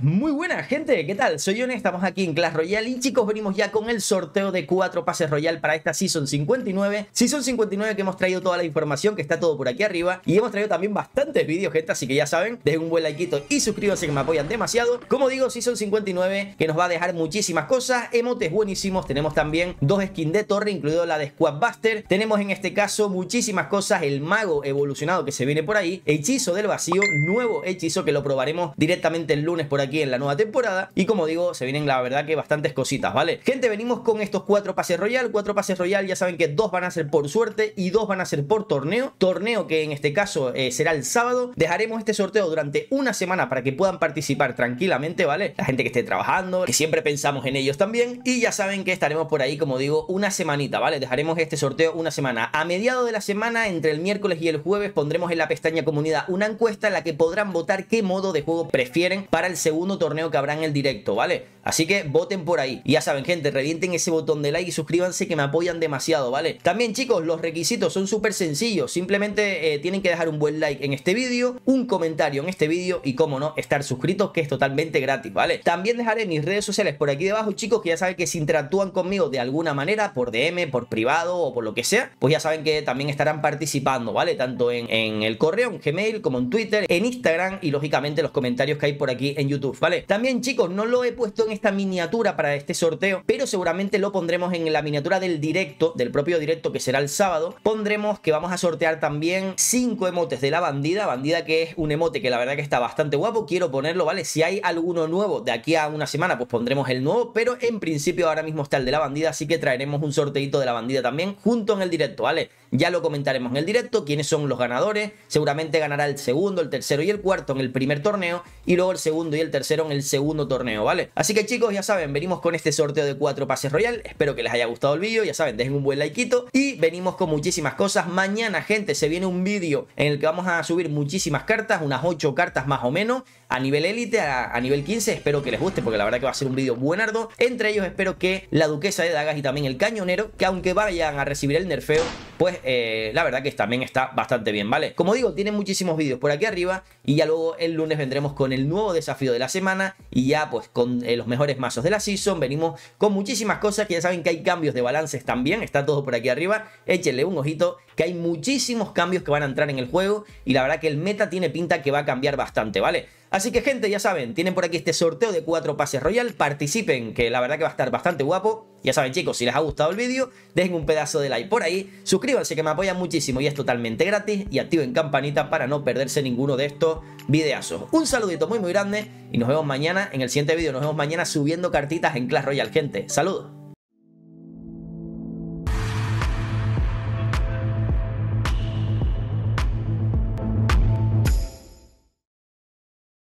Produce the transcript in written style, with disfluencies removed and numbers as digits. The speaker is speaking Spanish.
Muy buena gente, ¿qué tal? Soy Yone, estamos aquí en Clash Royale y chicos venimos ya con el sorteo de 4 pases Royale para esta Season 59. Season 59 que hemos traído toda la información, que está todo por aquí arriba y hemos traído también bastantes vídeos, gente, así que ya saben, dejen un buen likeito y suscríbanse que me apoyan demasiado. Como digo, Season 59 que nos va a dejar muchísimas cosas, emotes buenísimos, tenemos también 2 skins de torre, incluido la de Squad Buster, tenemos en este caso muchísimas cosas, el mago evolucionado que se viene por ahí, hechizo del vacío, nuevo hechizo que lo probaremos directamente el lunes por aquí en la nueva temporada y como digo se vienen la verdad que bastantes cositas, ¿vale? Gente, venimos con estos 4 pases Royal, ya saben que 2 van a ser por suerte y 2 van a ser por torneo que en este caso será el sábado. Dejaremos este sorteo durante una semana para que puedan participar tranquilamente, ¿vale? La gente que esté trabajando, que siempre pensamos en ellos también, y ya saben que estaremos por ahí, como digo, una semanita, ¿vale? Dejaremos este sorteo una semana. A mediados de la semana, entre el miércoles y el jueves, pondremos en la pestaña comunidad una encuesta en la que podrán votar qué modo de juego prefieren para el segundo torneo que habrá en el directo, ¿vale? Así que voten por ahí. Y ya saben, gente, revienten ese botón de like y suscríbanse que me apoyan demasiado, ¿vale? También, chicos, los requisitos son súper sencillos. Simplemente tienen que dejar un buen like en este vídeo, un comentario en este vídeo y, como no, estar suscritos, que es totalmente gratis, ¿vale? También dejaré mis redes sociales por aquí debajo, chicos, que ya saben que si interactúan conmigo de alguna manera, por DM, por privado o por lo que sea, pues ya saben que también estarán participando, ¿vale? Tanto en el correo, en Gmail, como en Twitter, en Instagram y, lógicamente, los comentarios que hay por aquí en YouTube, ¿vale? También, chicos, no lo he puesto en esta miniatura para este sorteo, pero seguramente lo pondremos en la miniatura del directo, del propio directo que será el sábado. Pondremos que vamos a sortear también 5 emotes de la bandida que es un emote que la verdad que está bastante guapo, quiero ponerlo, ¿vale? Si hay alguno nuevo de aquí a una semana, pues pondremos el nuevo, pero en principio ahora mismo está el de la bandida, así que traeremos un sorteito de la bandida también junto en el directo, ¿vale? Ya lo comentaremos en el directo, quiénes son los ganadores, seguramente ganará el segundo, el tercero y el cuarto en el primer torneo, y luego el segundo y el tercero en el segundo torneo, ¿vale? Así que, chicos, ya saben, venimos con este sorteo de 4 pases Royal, espero que les haya gustado el vídeo, ya saben, dejen un buen likeito y venimos con muchísimas cosas. Mañana, gente, se viene un vídeo en el que vamos a subir muchísimas cartas, unas 8 cartas más o menos, a nivel élite, a nivel 15, espero que les guste porque la verdad que va a ser un vídeo buenardo. Entre ellos espero que la duquesa de dagas y también el cañonero, que aunque vayan a recibir el nerfeo, pues la verdad que también está bastante bien, ¿vale? Como digo, tienen muchísimos vídeos por aquí arriba y ya luego el lunes vendremos con el nuevo desafío de la semana y ya pues con los mejores mazos de la season. Venimos con muchísimas cosas, que ya saben que hay cambios de balances también, está todo por aquí arriba, échenle un ojito que hay muchísimos cambios que van a entrar en el juego y la verdad que el meta tiene pinta que va a cambiar bastante, ¿vale? Así que, gente, ya saben, tienen por aquí este sorteo de 4 pases Royal, participen, que la verdad que va a estar bastante guapo. Ya saben, chicos, si les ha gustado el vídeo, dejen un pedazo de like por ahí, suscríbanse que me apoyan muchísimo y es totalmente gratis, y activen campanita para no perderse ninguno de estos videazos. Un saludito muy grande y nos vemos mañana en el siguiente vídeo, nos vemos mañana subiendo cartitas en Clash Royale, gente. Saludos.